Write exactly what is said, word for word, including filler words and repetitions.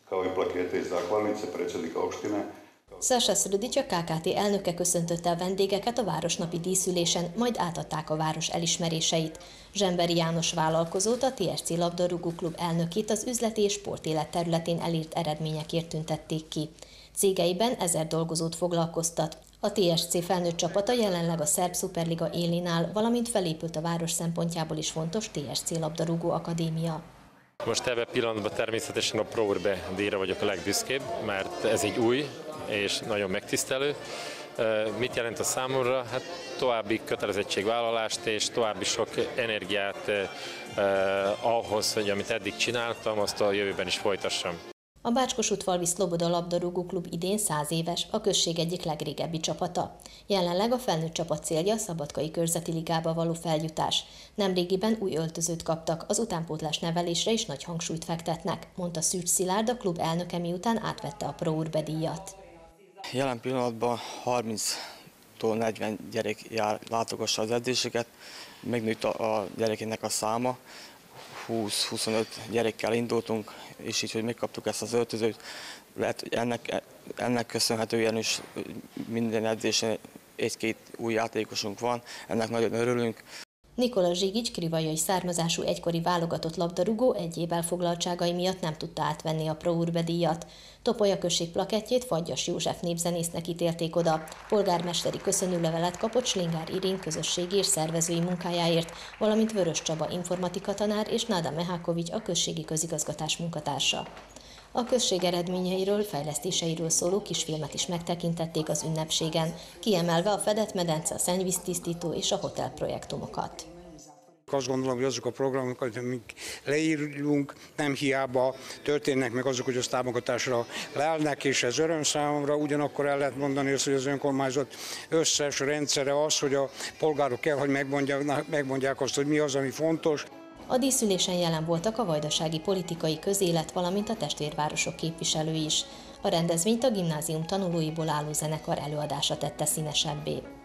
kao i plakete i zahvalnice predsjednika opštine. Saša Srdics, a ká ká té elnöke köszöntötte a vendégeket a városnapi díszülésen, majd átadták a város elismeréseit. Zsemberi János vállalkozót, a té es cé labdarúgó klub elnökét az üzleti és sportélet területén elért eredményekért tüntették ki. Cégeiben ezer dolgozót foglalkoztat. A té es cé felnőtt csapata jelenleg a szerb szuperliga élén áll, valamint felépült a város szempontjából is fontos té es cé labdarúgó akadémia. Most ebben a pillanatban természetesen a Pro Urbe díjra vagyok a legbüszkébb, mert ez egy új és nagyon megtisztelő. Mit jelent a számomra? Hát további kötelezettségvállalást és további sok energiát eh, ahhoz, hogy amit eddig csináltam, azt a jövőben is folytassam. A Bács-Kossuth-Falvi Szloboda labdarúgó klub idén száz éves, a község egyik legrégebbi csapata. Jelenleg a felnőtt csapat célja a Szabadkai Körzeti Ligába való feljutás. Nemrégiben új öltözőt kaptak, az utánpótlás nevelésre is nagy hangsúlyt fektetnek, mondta Szűcs Szilárd, a klub elnöke, miután átvette a Pro Urbe díjat. Jelen pillanatban harminctól negyven gyerek jár, látogassa az edzéseket, megnőtt a gyerekének a száma, húsz-huszonöt gyerekkel indultunk, és így, hogy megkaptuk ezt az öltözőt, lehet, hogy ennek, ennek köszönhetően is minden edzésen egy-két új játékosunk van, ennek nagyon örülünk. Nikola Zsigics krivajai származású egykori válogatott labdarúgó egyéb elfoglaltságai miatt nem tudta átvenni a Pro Urbe díjat. Topolya község plakettjét Fagyas József népzenésznek ítélték oda. Polgármesteri köszönőlevelet kapott Slingár Irén közösségi és szervezői munkájáért, valamint Vörös Csaba informatika tanár és Náda Mehákovics a községi közigazgatás munkatársa. A község eredményeiről, fejlesztéseiről szóló kisfilmet is megtekintették az ünnepségen, kiemelve a fedett medence, a szennyvíztisztító és a hotel projektumokat. Azt gondolom, hogy azok a programok, amik leírunk, nem hiába történnek meg azok, hogy az támogatásra leállnak, és ez öröm számomra. Ugyanakkor el lehet mondani azt, hogy az önkormányzat összes rendszere az, hogy a polgárok kell, hogy megmondják, megmondják azt, hogy mi az, ami fontos. A díszülésen jelen voltak a vajdasági politikai közélet, valamint a testvérvárosok képviselői is. A rendezvényt a gimnázium tanulóiból álló zenekar előadása tette színesebbé.